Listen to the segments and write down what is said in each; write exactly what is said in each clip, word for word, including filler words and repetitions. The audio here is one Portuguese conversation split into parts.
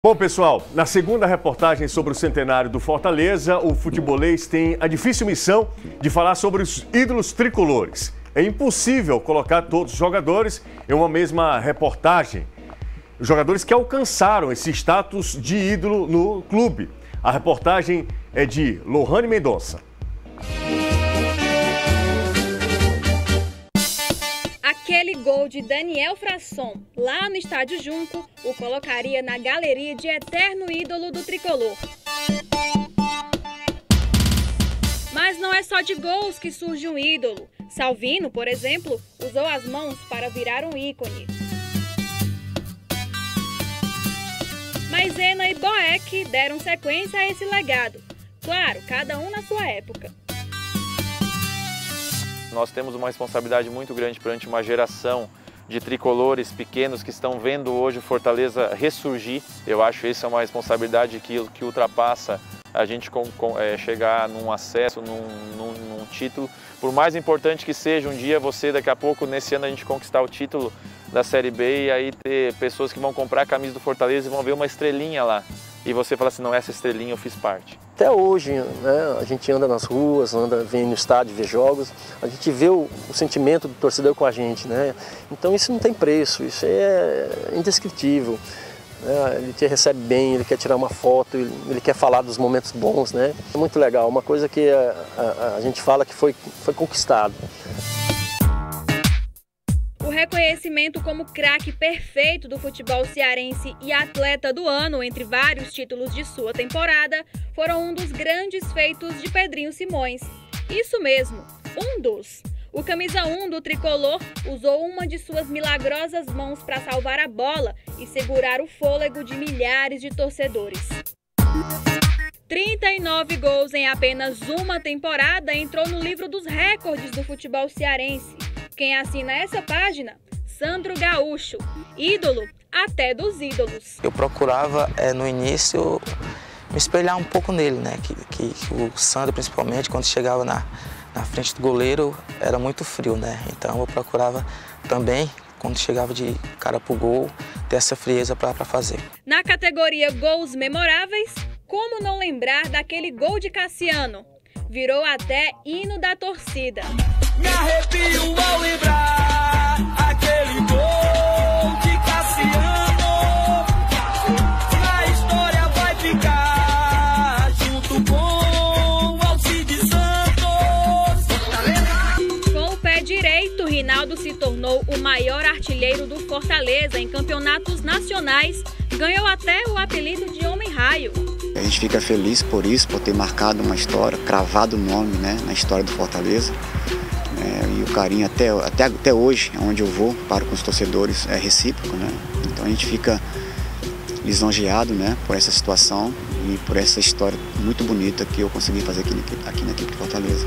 Bom, pessoal, na segunda reportagem sobre o centenário do Fortaleza, o futebolês tem a difícil missão de falar sobre os ídolos tricolores. É impossível colocar todos os jogadores em uma mesma reportagem. Os jogadores que alcançaram esse status de ídolo no clube. A reportagem é de Lohane Mendonça. Aquele gol de Daniel Frasson, lá no Estádio Junco, o colocaria na galeria de eterno ídolo do tricolor. Mas não é só de gols que surge um ídolo. Salvino, por exemplo, usou as mãos para virar um ícone. Maisena e Boeck deram sequência a esse legado. Claro, cada um na sua época. Nós temos uma responsabilidade muito grande perante uma geração de tricolores pequenos que estão vendo hoje o Fortaleza ressurgir. Eu acho que essa é uma responsabilidade que, que ultrapassa a gente com, com, é, chegar num acesso, num, num, num título. Por mais importante que seja um dia você, daqui a pouco, nesse ano, a gente conquistar o título da Série B e aí ter pessoas que vão comprar a camisa do Fortaleza e vão ver uma estrelinha lá. E você fala assim, não, essa estrelinha eu fiz parte. Até hoje, né, a gente anda nas ruas, anda, vem no estádio ver jogos, a gente vê o, o sentimento do torcedor com a gente, né? Então isso não tem preço, isso é indescritível. Né? Ele te recebe bem, ele quer tirar uma foto, ele, ele quer falar dos momentos bons, né? É muito legal, uma coisa que a, a, a gente fala que foi, foi conquistado. O reconhecimento como craque perfeito do futebol cearense e atleta do ano, entre vários títulos de sua temporada, foram um dos grandes feitos de Pedrinho Simões. Isso mesmo, um dos. O camisa um do tricolor usou uma de suas milagrosas mãos para salvar a bola e segurar o fôlego de milhares de torcedores. trinta e nove gols em apenas uma temporada entrou no livro dos recordes do futebol cearense. Quem assina essa página? Sandro Gaúcho, ídolo até dos ídolos. Eu procurava, é, no início, me espelhar um pouco nele, né? Que, que, que o Sandro, principalmente, quando chegava na, na frente do goleiro, era muito frio, né? Então eu procurava também, quando chegava de cara pro gol, ter essa frieza para fazer. Na categoria gols memoráveis, como não lembrar daquele gol de Cassiano? Virou até hino da torcida. Me arrepio ao lembrar aquele gol de Cassiano. A história vai ficar junto com Alcides Santos. Com o pé direito, Rinaldo se tornou o maior artilheiro do Fortaleza em campeonatos nacionais. Ganhou até o apelido de Homem-Raio. A gente fica feliz por isso, por ter marcado uma história, cravado o nome, né, na história do Fortaleza. É, e o carinho até, até, até hoje, onde eu vou, para com os torcedores, é recíproco, né? Então a gente fica lisonjeado, né, por essa situação e por essa história muito bonita que eu consegui fazer aqui, aqui na equipe de Fortaleza.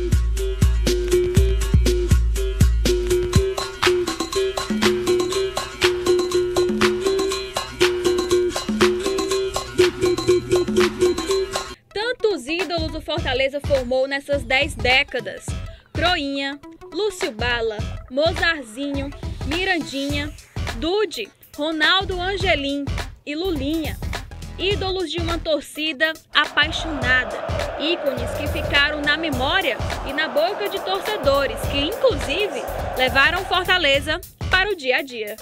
Tantos ídolos o Fortaleza formou nessas dez décadas. Croinha, Lúcio Bala, Mozarzinho, Mirandinha, Dude, Ronaldo Angelim e Lulinha. Ídolos de uma torcida apaixonada. Ícones que ficaram na memória e na boca de torcedores que, inclusive, levaram Fortaleza para o dia a dia.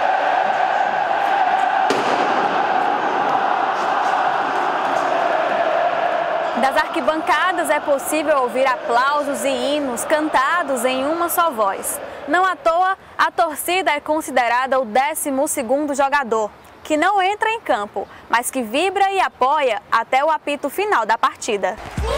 Das arquibancadas é possível ouvir aplausos e hinos cantados em uma só voz. Não à toa, a torcida é considerada o décimo segundo jogador, que não entra em campo, mas que vibra e apoia até o apito final da partida.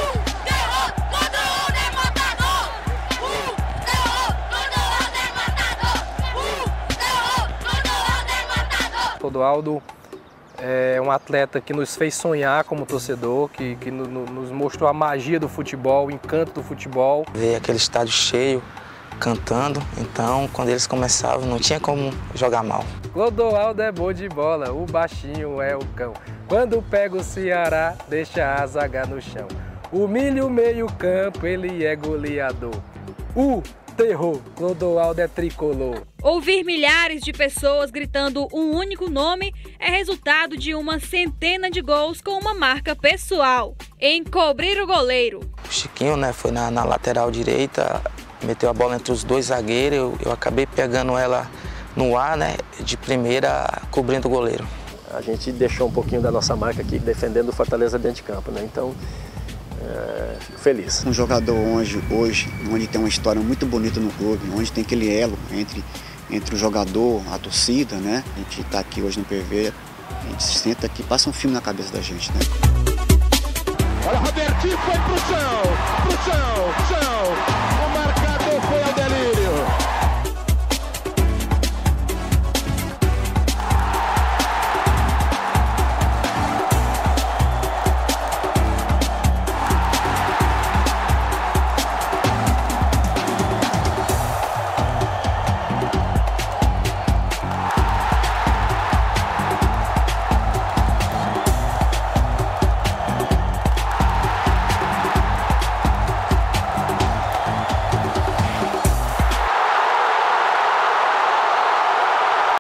Clodoaldo é um atleta que nos fez sonhar como torcedor, que, que no, no, nos mostrou a magia do futebol, o encanto do futebol. Ver aquele estádio cheio, cantando, então quando eles começavam não tinha como jogar mal. Clodoaldo é bom de bola, o baixinho é o cão. Quando pega o Ceará, deixa a zaga no chão. Humilha o meio campo, ele é goleador. O terror. Clodoaldo é tricolor. Ouvir milhares de pessoas gritando um único nome é resultado de uma centena de gols com uma marca pessoal. Encobrir o goleiro. O Chiquinho, né, foi na, na lateral direita, meteu a bola entre os dois zagueiros, eu, eu acabei pegando ela no ar, né, de primeira, cobrindo o goleiro. A gente deixou um pouquinho da nossa marca aqui, defendendo o Fortaleza dentro de campo, né? Então, é, fico feliz. Um jogador hoje, hoje, onde tem uma história muito bonita no clube, onde tem aquele elo entre, entre o jogador, a torcida, né? A gente está aqui hoje no P V, a gente se senta aqui, passa um filme na cabeça da gente, né? Olha, Robertinho foi pro chão, pro chão, chão.